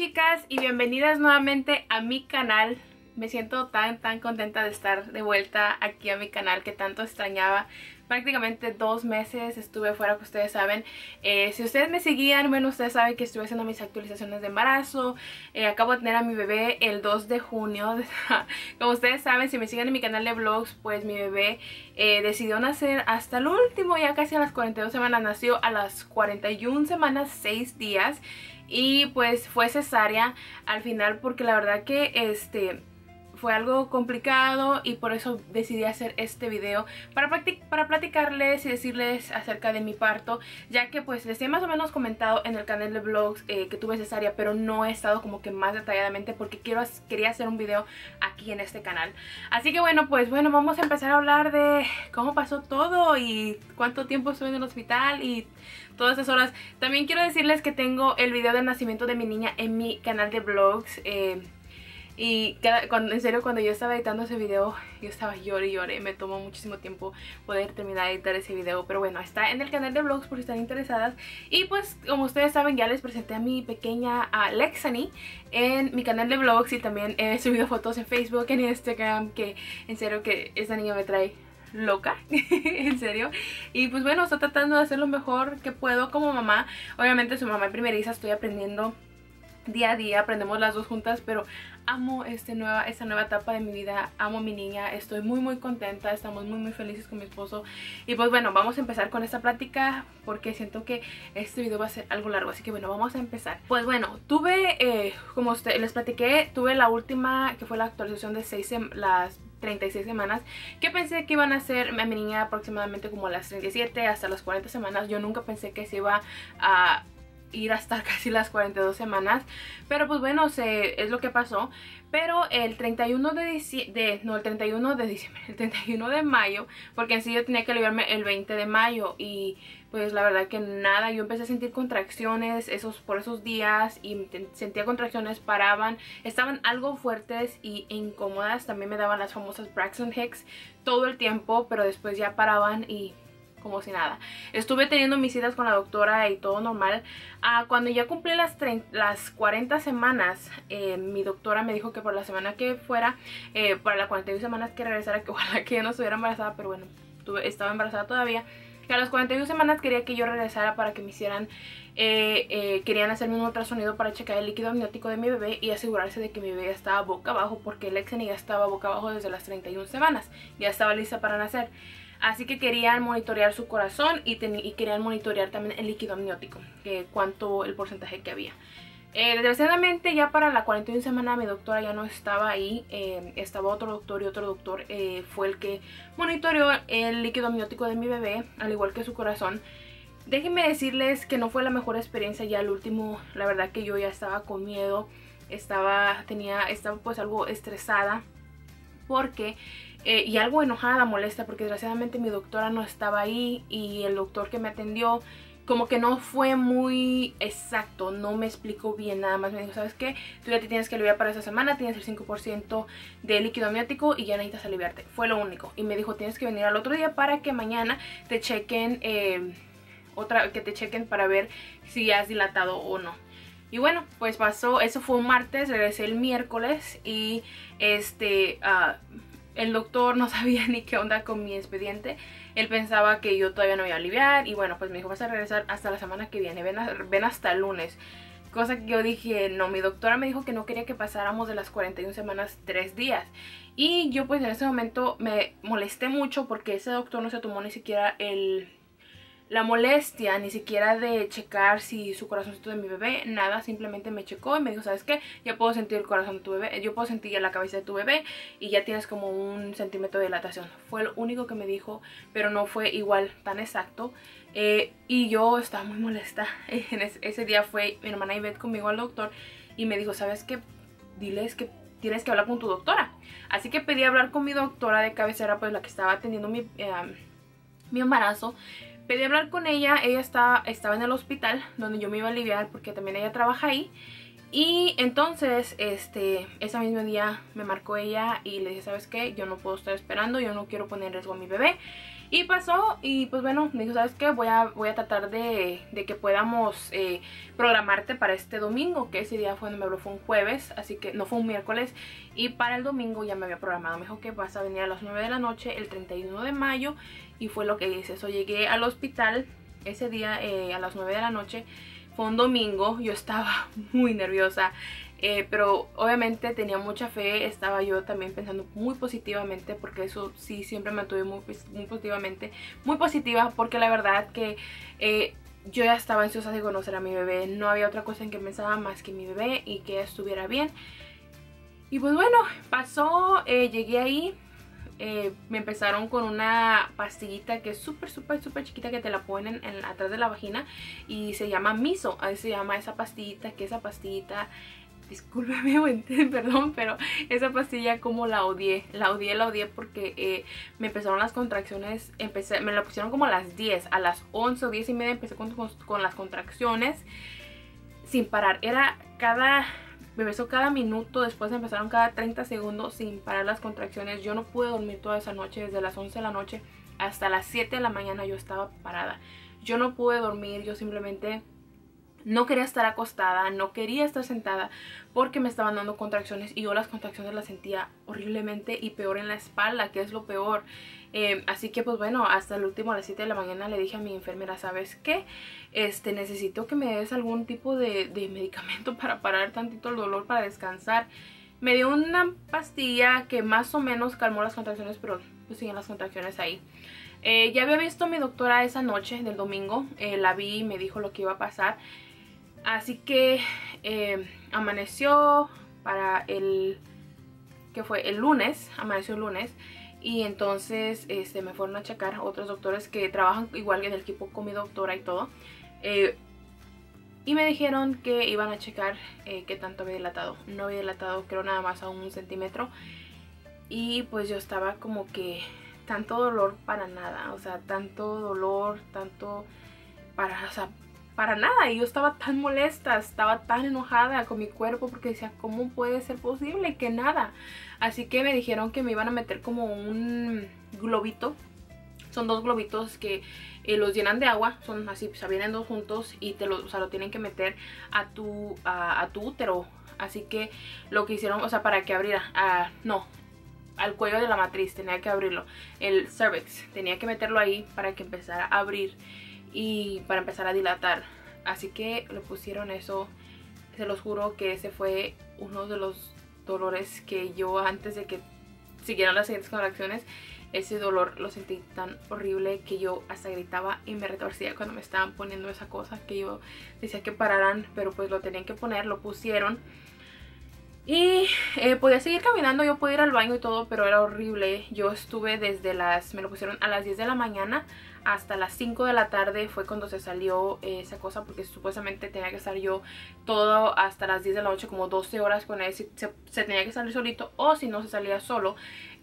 chicas y bienvenidas nuevamente a mi canal. Me siento tan contenta de estar de vuelta aquí a mi canal que tanto extrañaba. Prácticamente 2 meses estuve fuera, que ustedes saben. Si ustedes me seguían, bueno, ustedes saben que estuve haciendo mis actualizaciones de embarazo. Acabo de tener a mi bebé el 2 de junio. Como ustedes saben, si me siguen en mi canal de vlogs, pues mi bebé decidió nacer hasta el último, ya casi a las 42 semanas. Nació a las 41 semanas, 6 días. Y pues fue cesárea al final porque la verdad que fue algo complicado y por eso decidí hacer este video para platicarles y decirles acerca de mi parto, ya que pues les he más o menos comentado en el canal de vlogs que tuve cesárea, pero no he estado como que más detalladamente porque quería hacer un video aquí en este canal. Así que bueno, pues bueno, vamos a empezar a hablar de cómo pasó todo y cuánto tiempo estuve en el hospital y todas esas horas. También quiero decirles que tengo el video del nacimiento de mi niña en mi canal de vlogs. Y en serio, cuando yo estaba editando ese video, yo estaba llore y llore. Me tomó muchísimo tiempo poder terminar de editar ese video. Pero bueno, está en el canal de vlogs por si están interesadas. Y pues, como ustedes saben, ya les presenté a mi pequeña Lexani en mi canal de vlogs. Y también he subido fotos en Facebook, en Instagram. Que en serio que esta niña me trae loca, en serio. Y pues bueno, estoy tratando de hacer lo mejor que puedo como mamá. Obviamente su mamá primeriza, estoy aprendiendo día a día, aprendemos las dos juntas, pero amo esta nueva etapa de mi vida, amo a mi niña, estoy muy contenta, estamos muy felices con mi esposo. Y pues bueno, vamos a empezar con esta plática porque siento que este video va a ser algo largo, así que bueno, vamos a empezar. Pues bueno, tuve, como les platiqué, tuve la última que fue la actualización de las 36 semanas, que pensé que iban a ser a mi niña aproximadamente como las 37 hasta las 40 semanas. Yo nunca pensé que se iba a ir hasta casi las 42 semanas, pero pues bueno, es lo que pasó. Pero el 31 de mayo, porque en sí yo tenía que aliviarme el 20 de mayo y pues la verdad que nada, yo empecé a sentir contracciones por esos días y sentía contracciones, paraban, estaban algo fuertes y incómodas, también me daban las famosas Braxton Hicks todo el tiempo, pero después ya paraban y como si nada. Estuve teniendo mis citas con la doctora y todo normal. Cuando ya cumplí las 40 semanas, mi doctora me dijo que por la semana que fuera, para las 41 semanas que regresara, que ojalá que ya no estuviera embarazada, pero bueno, estaba embarazada todavía. Que a las 41 semanas quería que yo regresara para que me hicieran, querían hacerme un ultrasonido para checar el líquido amniótico de mi bebé y asegurarse de que mi bebé estaba boca abajo, porque Lexani ya estaba boca abajo desde las 31 semanas, ya estaba lista para nacer. Así que querían monitorear su corazón y querían monitorear también el líquido amniótico, el porcentaje que había. Desgraciadamente ya para la 41 semana mi doctora ya no estaba ahí, estaba otro doctor, y otro doctor fue el que monitoreó el líquido amniótico de mi bebé, al igual que su corazón. Déjenme decirles que no fue la mejor experiencia ya al último. La verdad que yo ya estaba con miedo, estaba pues algo estresada porque y algo enojada, molesta, porque desgraciadamente mi doctora no estaba ahí y el doctor que me atendió como que no fue muy exacto, no me explicó bien, nada más me dijo, ¿sabes qué? Tú ya te tienes que aliviar para esa semana, tienes el 5% de líquido amniótico y ya necesitas aliviarte, fue lo único. Y me dijo, tienes que venir al otro día para que mañana te chequen, para ver si has dilatado o no. Y bueno, pues pasó, eso fue un martes, regresé el miércoles y el doctor no sabía ni qué onda con mi expediente. Él pensaba que yo todavía no iba a aliviar y bueno, pues me dijo, vas a regresar hasta la semana que viene, ven hasta el lunes. Cosa que yo dije, no, mi doctora me dijo que no quería que pasáramos de las 41 semanas 3 días. Y yo pues en ese momento me molesté mucho porque ese doctor no se tomó ni siquiera la molestia, ni siquiera de checar si su corazoncito de mi bebé, nada, simplemente me checó y me dijo, ¿sabes qué? Ya puedo sentir el corazón de tu bebé, yo puedo sentir ya la cabeza de tu bebé y ya tienes como 1 centímetro de dilatación. Fue lo único que me dijo, pero no fue igual tan exacto. Y yo estaba muy molesta. Ese día fue mi hermana Ivette conmigo al doctor y me dijo, ¿sabes qué? Diles que tienes que hablar con tu doctora. Así que pedí hablar con mi doctora de cabecera, pues la que estaba atendiendo mi embarazo. Pedí hablar con ella, estaba en el hospital donde yo me iba a aliviar porque también ella trabaja ahí. Y entonces, ese mismo día me marcó ella y le dije, ¿sabes qué? Yo no puedo estar esperando, yo no quiero poner en riesgo a mi bebé. Y pasó y pues bueno, me dijo, ¿sabes qué? Voy a tratar de que podamos programarte para este domingo, que ese día fue un jueves, así que no fue un miércoles. Y para el domingo ya me había programado, me dijo que vas a venir a las 9 de la noche el 31 de mayo. Y fue lo que hice, eso llegué al hospital ese día a las 9 de la noche. Fue un domingo, yo estaba muy nerviosa. Pero obviamente tenía mucha fe, estaba yo también pensando muy positivamente, porque eso sí, siempre me mantuve muy positiva, porque la verdad que yo ya estaba ansiosa de conocer a mi bebé. No había otra cosa en que pensaba más que mi bebé y que ella estuviera bien. Y pues bueno, pasó, llegué ahí. Me empezaron con una pastillita que es súper chiquita, que te la ponen atrás de la vagina y se llama Miso. Ahí se llama esa pastillita, que esa pastillita, discúlpeme, perdón, pero esa pastilla como la odié porque me empezaron las contracciones, me la pusieron como a las 10, a las 11 o 10 y media empecé con las contracciones sin parar. Me empezó cada minuto, después empezaron cada 30 segundos sin parar las contracciones. Yo no pude dormir toda esa noche, desde las 11 de la noche hasta las 7 de la mañana yo estaba parada. Yo no pude dormir, yo simplemente no quería estar acostada, no quería estar sentada porque me estaban dando contracciones y yo las contracciones las sentía horriblemente y peor en la espalda, que es lo peor. Así que pues bueno, hasta el último a las 7 de la mañana le dije a mi enfermera, ¿sabes qué? Necesito que me des algún tipo de medicamento para parar tantito el dolor, para descansar. Me dio una pastilla que más o menos calmó las contracciones, pero pues siguen las contracciones ahí. Ya había visto a mi doctora esa noche del domingo, la vi y me dijo lo que iba a pasar. Así que amaneció para que fue el lunes, amaneció el lunes. Y entonces me fueron a checar otros doctores que trabajan igual en el equipo con mi doctora y todo. Y me dijeron que iban a checar qué tanto había dilatado. No había dilatado, creo, nada más a 1 centímetro. Y pues yo estaba como que tanto dolor para nada. O sea, tanto dolor, tanto para nada. Y yo estaba tan molesta, estaba tan enojada con mi cuerpo porque decía, ¿cómo puede ser posible que nada? Así que me dijeron que me iban a meter como un globito. Son 2 globitos que los llenan de agua, son así, o sea, vienen 2 juntos y o sea, lo tienen que meter a tu útero. Así que lo que hicieron, o sea, para que abriera, al cuello de la matriz tenía que abrirlo, el cervix, tenía que meterlo ahí para que empezara a abrir y para empezar a dilatar. Así que le pusieron eso. Se los juro que ese fue uno de los dolores que yo, antes de que siguieran las siguientes contracciones, ese dolor lo sentí tan horrible que yo hasta gritaba y me retorcía cuando me estaban poniendo esa cosa, que yo decía que pararan, pero pues lo tenían que poner, lo pusieron. Y podía seguir caminando, yo podía ir al baño y todo, pero era horrible. Yo estuve me lo pusieron a las 10 de la mañana hasta las 5 de la tarde, fue cuando se salió esa cosa, porque supuestamente tenía que estar yo todo hasta las 10 de la noche, como 12 horas con él. Se tenía que salir solito, o si no se salía solo,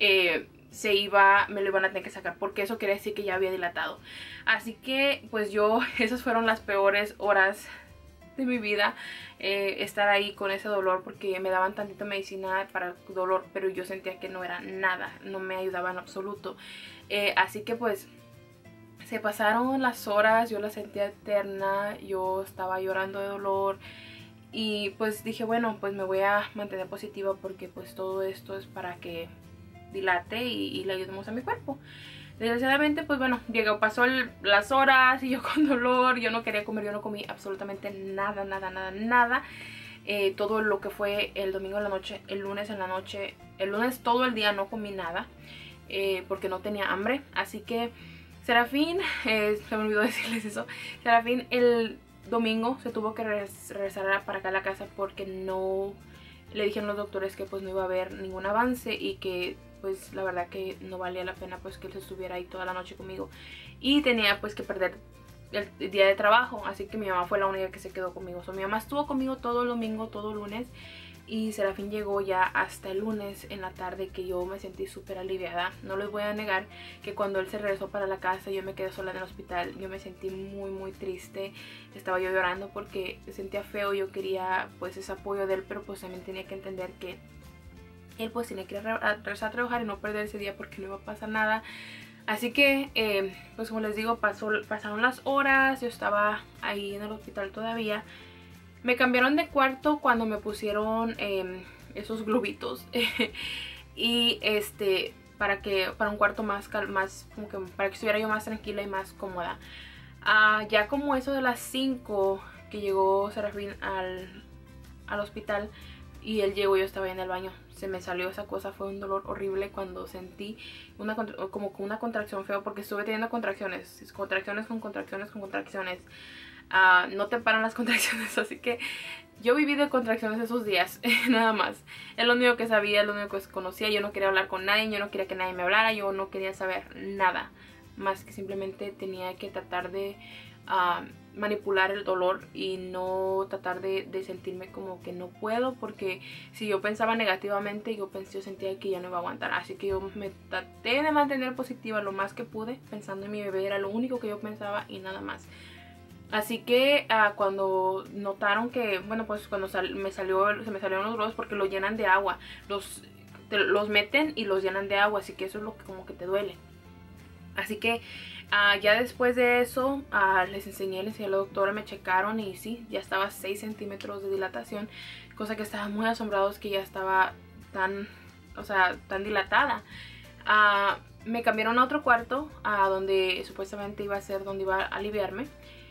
me lo iban a tener que sacar, porque eso quiere decir que ya había dilatado. Así que pues esas fueron las peores horas de mi vida, estar ahí con ese dolor, porque me daban tantita medicina para el dolor, pero yo sentía que no era nada, no me ayudaba en absoluto. Así que pues se pasaron las horas, yo la sentía eterna, yo estaba llorando de dolor. Y pues dije, bueno, pues me voy a mantener positiva, porque pues todo esto es para que dilate y le ayudemos a mi cuerpo. Desgraciadamente, pues bueno, pasó las horas y yo con dolor, yo no quería comer, yo no comí absolutamente nada. Todo lo que fue el domingo en la noche, el lunes en la noche, el lunes todo el día no comí nada, porque no tenía hambre. Así que Serafín, se me olvidó decirles eso, Serafín el domingo se tuvo que regresar para acá a la casa, porque no le dijeron los doctores que pues no iba a haber ningún avance y que pues la verdad que no valía la pena pues que él estuviera ahí toda la noche conmigo, y tenía pues que perder el día de trabajo. Así que mi mamá fue la única que se quedó conmigo. Mi mamá estuvo conmigo todo el domingo, todo el lunes, y Serafín llegó ya hasta el lunes en la tarde, que yo me sentí súper aliviada. No les voy a negar que cuando él se regresó para la casa, yo me quedé sola en el hospital. Yo me sentí muy triste, estaba yo llorando porque sentía feo. Yo quería pues ese apoyo de él, pero pues también tenía que entender que él pues tenía que regresar a trabajar y no perder ese día, porque no iba a pasar nada. Así que, pues como les digo, pasaron las horas, yo estaba ahí en el hospital todavía. Me cambiaron de cuarto cuando me pusieron esos globitos. Y para un cuarto más como que para que estuviera yo más tranquila y más cómoda. Ya como eso de las 5 que llegó Serafín al hospital y él llegó, yo estaba ahí en el baño, se me salió esa cosa, fue un dolor horrible cuando sentí como una contracción feo, porque estuve teniendo contracciones con contracciones. No te paran las contracciones, así que yo viví de contracciones esos días, nada más. Es lo único que sabía, es lo único que conocía. Yo no quería hablar con nadie, yo no quería que nadie me hablara, yo no quería saber nada más que simplemente tenía que tratar de manipular el dolor y no tratar de sentirme como que no puedo, porque si yo pensaba negativamente, yo sentía que ya no iba a aguantar. Así que yo me traté de mantener positiva lo más que pude, pensando en mi bebé, era lo único que yo pensaba y nada más. Así que cuando notaron que, bueno, pues cuando se me salieron los globos, porque lo llenan de agua, los meten y los llenan de agua, así que eso es lo que como que te duele. Así que ya después de eso les enseñé a la doctora, me checaron y sí, ya estaba a 6 centímetros de dilatación, cosa que estaba muy asombrados que ya estaba tan dilatada. Me cambiaron a otro cuarto, donde supuestamente iba a ser donde iba a aliviarme.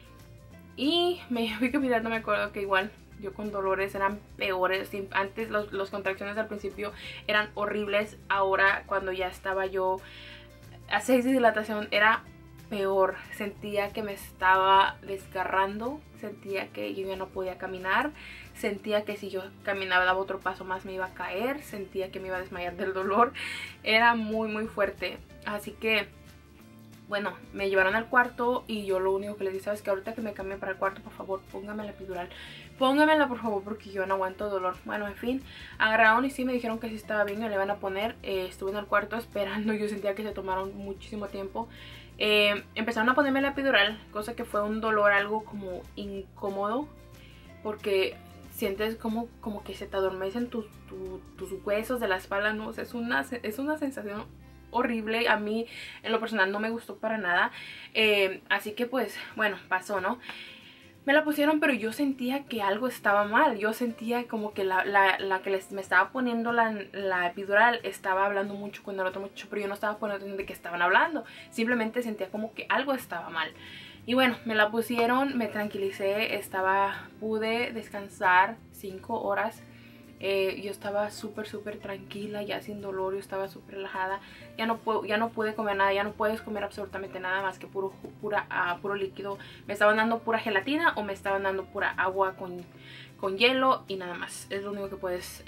Y me fui caminando, me acuerdo que igual yo con dolores eran peores. Antes los contracciones al principio eran horribles, ahora cuando ya estaba yo a 6 de dilatación era peor. Sentía que me estaba desgarrando, sentía que yo ya no podía caminar, sentía que si yo caminaba, daba otro paso más, me iba a caer, sentía que me iba a desmayar del dolor. Era muy muy fuerte. Así que bueno, me llevaron al cuarto y yo lo único que les dije, sabes que ahorita que me cambie para el cuarto, por favor, póngame la epidural. Póngamela, por favor, porque yo no aguanto dolor. Bueno, en fin, agarraron y sí me dijeron que sí estaba bien, me le van a poner. Estuve en el cuarto esperando, yo sentía que se tomaron muchísimo tiempo. Empezaron a ponerme la epidural, cosa que fue un dolor algo como incómodo, porque sientes como que se te adormecen tus huesos de la espalda, ¿no? O sea, es una sensación horrible. A mí en lo personal no me gustó para nada. Así que pues bueno, pasó, ¿no? Me la pusieron, pero yo sentía que algo estaba mal. Yo sentía como que la que me estaba poniendo la epidural estaba hablando mucho con el otro muchacho, pero yo no estaba poniendo atención de que estaban hablando. Simplemente sentía como que algo estaba mal. Y bueno, me la pusieron, me tranquilicé, pude descansar 5 horas. Yo estaba súper tranquila, ya sin dolor, yo estaba súper relajada. Ya no pude comer nada, ya no puedes comer absolutamente nada más que puro líquido. Me estaban dando pura gelatina o me estaban dando pura agua con hielo y nada más. Es lo único que puedes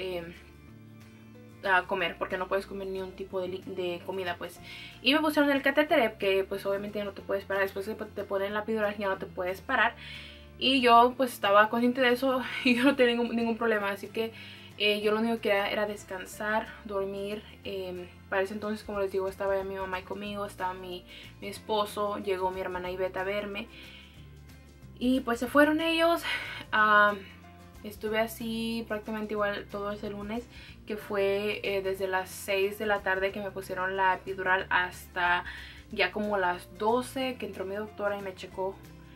comer, porque no puedes comer ni un tipo de comida, pues. Y me pusieron el catéter, que pues obviamente ya no te puedes parar. Después que te ponen la epidural ya no te puedes parar. Y yo pues estaba consciente de eso y yo no tenía ningún problema, así que yo lo único que quería era descansar, dormir. Para ese entonces, como les digo, estaba ya mi mamá ahí conmigo, estaba mi esposo, llegó mi hermana Ivette a verme. Y pues se fueron ellos. Estuve así prácticamente igual todo ese lunes, que fue desde las 6 de la tarde que me pusieron la epidural hasta ya como las 12 que entró mi doctora y me checó.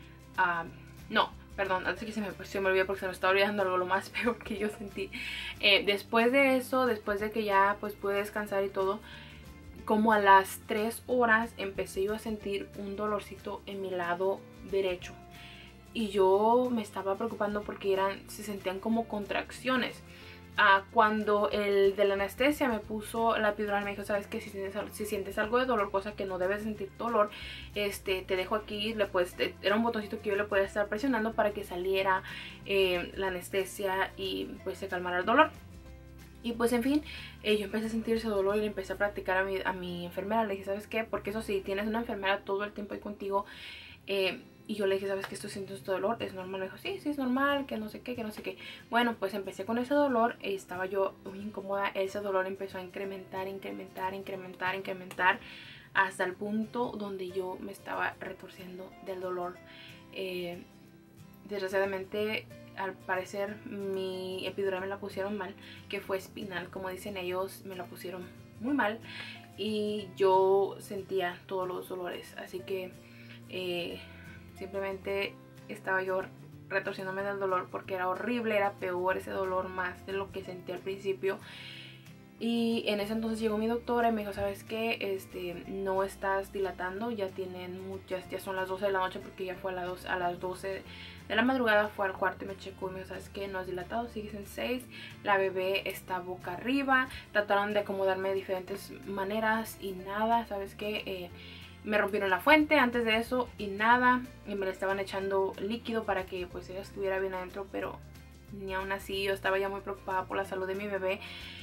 No, perdón, antes que se me olvide porque se me está olvidando algo lo más peor que yo sentí. Después de eso, después de que ya pues pude descansar y todo, como a las 3 horas empecé yo a sentir un dolorcito en mi lado derecho. Y yo me estaba preocupando porque se sentían como contracciones. Cuando el de la anestesia me puso la epidural, me dijo, sabes que si sientes algo de dolor, cosa que no debes sentir dolor, te dejo aquí, era un botoncito que yo le podía estar presionando para que saliera la anestesia y pues se calmara el dolor. Y pues en fin, yo empecé a sentir ese dolor y le empecé a practicar a mi enfermera. Le dije, ¿sabes qué? Porque eso sí, tienes una enfermera todo el tiempo ahí contigo. Y yo le dije, ¿sabes qué? Estoy sintiendo este dolor, ¿es normal? Me dijo, sí, es normal, que no sé qué, que no sé qué. Bueno, pues empecé con ese dolor, estaba yo muy incómoda. Ese dolor empezó a incrementar hasta el punto donde yo me estaba retorciendo del dolor. Desgraciadamente, al parecer mi epidural me la pusieron mal, que fue espinal, como dicen ellos, me la pusieron muy mal. y yo sentía todos los dolores, así que simplemente estaba yo retorciéndome del dolor porque era horrible, era peor ese dolor más de lo que sentí al principio. Y en ese entonces llegó mi doctora y me dijo, ¿sabes qué? No estás dilatando, ya son las 12 de la noche, porque ya fue a las 12 de la madrugada, fue al cuarto y me checó y me dijo, ¿sabes qué? No has dilatado, sigues en 6, la bebé está boca arriba. Trataron de acomodarme de diferentes maneras y nada, ¿sabes qué? Me rompieron la fuente antes de eso y nada, y me le estaban echando líquido para que pues ella estuviera bien adentro, pero ni aún así. Yo estaba ya muy preocupada por la salud de mi bebé.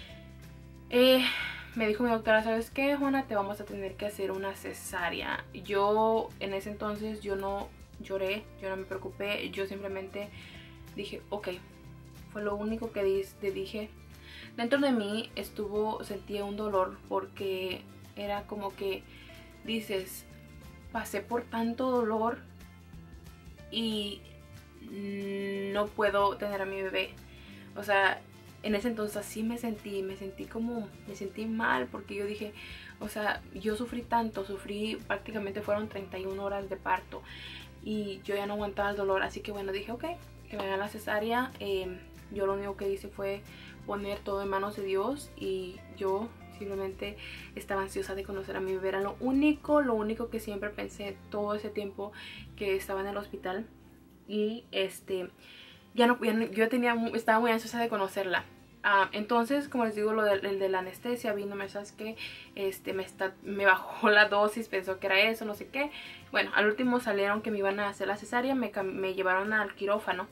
Me dijo mi doctora, ¿sabes qué, Juana? Te vamos a tener que hacer una cesárea. Yo en ese entonces yo no lloré, yo no me preocupé, yo simplemente dije, ok. Fue lo único que dije. Dentro de mí sentía un dolor porque era como que dices, pasé por tanto dolor y no puedo tener a mi bebé. O sea, en ese entonces así me sentí mal, porque yo dije, o sea, yo sufrí tanto, prácticamente fueron 31 horas de parto y yo ya no aguantaba el dolor, así que bueno, dije, ok, que me hagan la cesárea. Yo lo único que hice fue poner todo en manos de Dios y yo simplemente estaba ansiosa de conocer a mi bebé. Era lo único que siempre pensé todo ese tiempo que estaba en el hospital. Y yo estaba muy ansiosa de conocerla. Entonces, como les digo, el de la anestesia vino, ¿sabes qué? Me bajó la dosis, pensó que era eso, no sé qué. Bueno, al último salieron que me iban a hacer la cesárea, me llevaron al quirófano.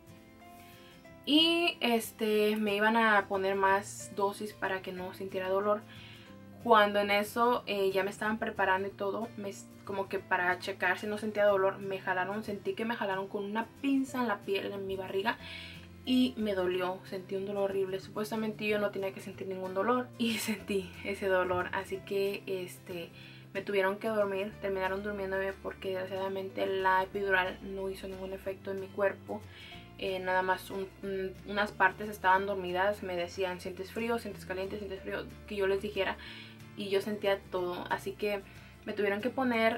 Y me iban a poner más dosis para que no sintiera dolor. Cuando en eso ya me estaban preparando y todo, como que para checar si no sentía dolor, sentí que me jalaron con una pinza en la piel, en mi barriga, y me dolió, sentí un dolor horrible. Supuestamente yo no tenía que sentir ningún dolor y sentí ese dolor, así que me tuvieron que dormir, terminaron durmiéndome porque desgraciadamente la epidural no hizo ningún efecto en mi cuerpo. Nada más unas partes estaban dormidas, me decían, ¿sientes frío? ¿Sientes caliente? ¿Sientes frío? Que yo les dijera, y yo sentía todo, así que me tuvieron que poner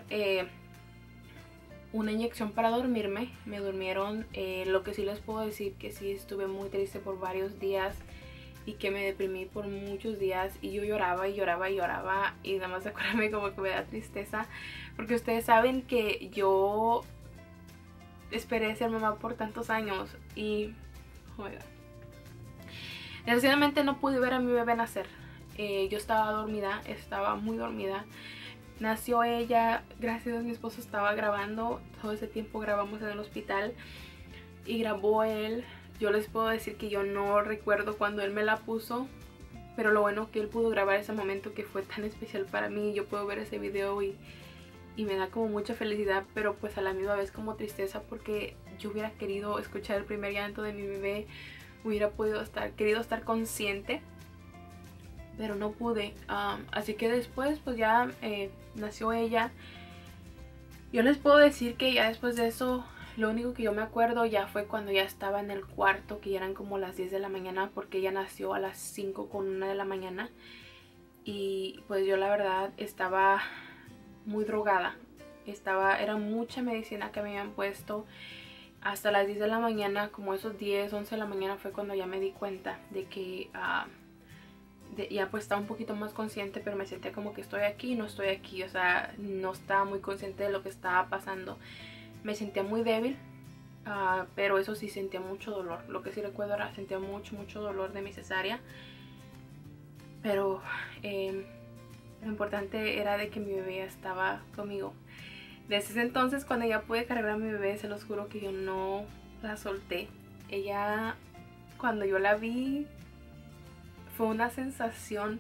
una inyección para dormirme. Me durmieron. Lo que sí les puedo decir que sí estuve muy triste por varios días y que me deprimí por muchos días, y yo lloraba y lloraba y lloraba, y nada más de acordarme como que me da tristeza, porque ustedes saben que yo esperé ser mamá por tantos años y joder, desgraciadamente no pude ver a mi bebé nacer. Yo estaba dormida, estaba muy dormida. Nació ella, gracias a Dios mi esposo estaba grabando, todo ese tiempo grabamos en el hospital y grabó él. Yo les puedo decir que yo no recuerdo cuando él me la puso, pero lo bueno que él pudo grabar ese momento que fue tan especial para mí. Yo puedo ver ese video y me da como mucha felicidad, pero pues a la misma vez como tristeza, porque yo hubiera querido escuchar el primer llanto de mi bebé, hubiera querido estar consciente, pero no pude. Así que después pues ya nació ella. Yo les puedo decir que ya después de eso, lo único que yo me acuerdo ya fue cuando ya estaba en el cuarto, que ya eran como las 10 de la mañana, porque ella nació a las 5:01 de la mañana. Y pues yo la verdad estaba muy drogada. Era mucha medicina que me habían puesto. Hasta las 10 de la mañana, como esos 10, 11 de la mañana, fue cuando ya me di cuenta de que ya pues estaba un poquito más consciente, pero me sentía como que estoy aquí, no estoy aquí. O sea, no estaba muy consciente de lo que estaba pasando. Me sentía muy débil, pero eso sí, sentía mucho dolor. Lo que sí recuerdo era sentía mucho dolor de mi cesárea. Pero lo importante era de que mi bebé estaba conmigo. Desde ese entonces, cuando ya pude cargar a mi bebé, se los juro que yo no la solté. Ella, cuando yo la vi, fue una sensación,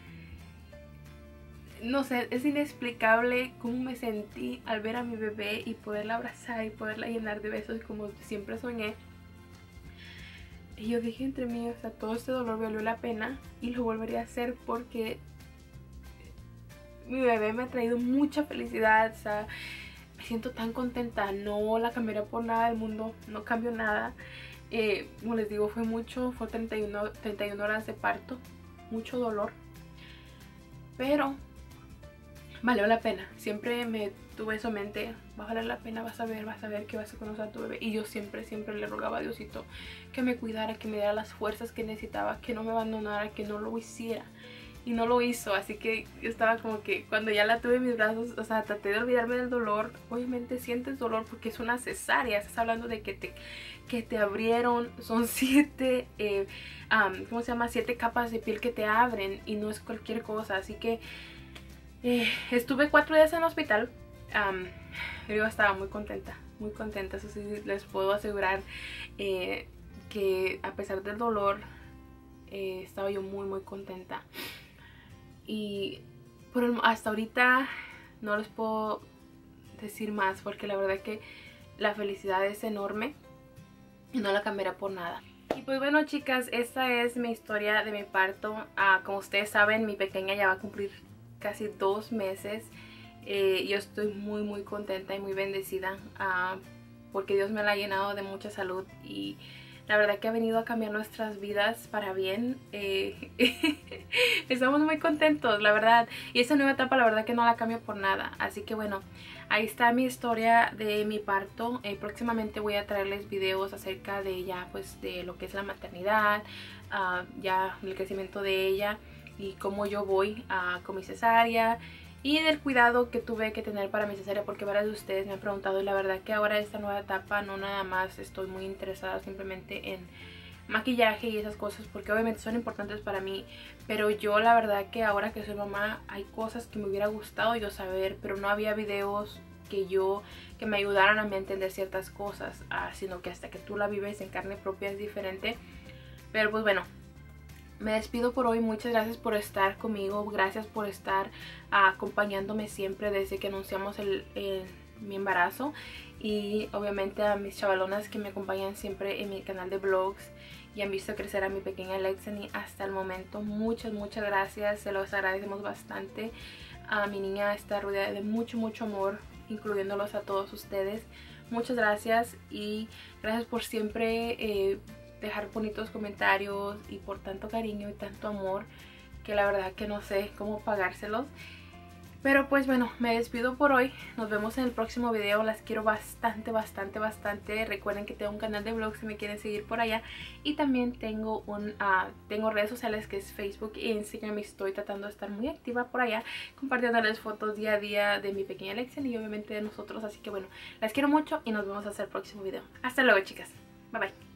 no sé, es inexplicable cómo me sentí al ver a mi bebé y poderla abrazar y poderla llenar de besos como siempre soñé. Y yo dije entre mí, o sea, todo este dolor valió la pena y lo volvería a hacer porque mi bebé me ha traído mucha felicidad. O sea, me siento tan contenta, no la cambiaría por nada del mundo, no cambio nada. Como les digo, fue 31 horas de parto, mucho dolor, pero valió la pena. Siempre me tuve eso en mente, va a valer la pena, vas a ver que vas a conocer a tu bebé. Y yo siempre le rogaba a Diosito que me cuidara, que me diera las fuerzas que necesitaba, que no me abandonara, que no lo hiciera. Y no lo hizo, así que yo estaba como que cuando ya la tuve en mis brazos, o sea, traté de olvidarme del dolor. Obviamente sientes dolor porque es una cesárea, estás hablando de que te abrieron, son 7, ¿cómo se llama? 7 capas de piel que te abren y no es cualquier cosa, así que estuve 4 días en el hospital. Yo estaba muy contenta, eso sí les puedo asegurar, que a pesar del dolor estaba yo muy contenta. Y hasta ahorita no les puedo decir más porque la verdad que la felicidad es enorme y no la cambiaré por nada. Y pues bueno, chicas, esta es mi historia de mi parto. Como ustedes saben, mi pequeña ya va a cumplir casi 2 meses. Yo estoy muy contenta y muy bendecida porque Dios me la ha llenado de mucha salud y la verdad que ha venido a cambiar nuestras vidas para bien. Estamos muy contentos, la verdad. Y esta nueva etapa la verdad que no la cambio por nada. Así que bueno, ahí está mi historia de mi parto. Próximamente voy a traerles videos acerca de ella, pues de lo que es la maternidad, ya el crecimiento de ella y cómo yo voy con mi cesárea. Y del cuidado que tuve que tener para mi cesárea, porque varios de ustedes me han preguntado y la verdad que ahora esta nueva etapa no nada más estoy muy interesada simplemente en maquillaje y esas cosas, porque obviamente son importantes para mí, pero yo la verdad que ahora que soy mamá hay cosas que me hubiera gustado yo saber, pero no había videos que me ayudaran a mí a entender ciertas cosas, sino que hasta que tú la vives en carne propia es diferente. Pero pues bueno, me despido por hoy. Muchas gracias por estar conmigo. Gracias por estar acompañándome siempre desde que anunciamos mi embarazo. Y obviamente a mis chavalonas que me acompañan siempre en mi canal de vlogs y han visto crecer a mi pequeña Lexany hasta el momento. Muchas gracias. Se los agradecemos bastante. Mi niña está rodeada de mucho amor, incluyéndolos a todos ustedes. Muchas gracias y gracias por siempre dejar bonitos comentarios y por tanto cariño y tanto amor que la verdad que no sé cómo pagárselos. Pero pues bueno, me despido por hoy. Nos vemos en el próximo video. Las quiero bastante. Recuerden que tengo un canal de vlogs si me quieren seguir por allá. Y también tengo redes sociales que es Facebook e Instagram. Y estoy tratando de estar muy activa por allá, compartiéndoles fotos día a día de mi pequeña Lexany y obviamente de nosotros. Así que bueno, las quiero mucho y nos vemos hasta el próximo video. Hasta luego, chicas. Bye bye.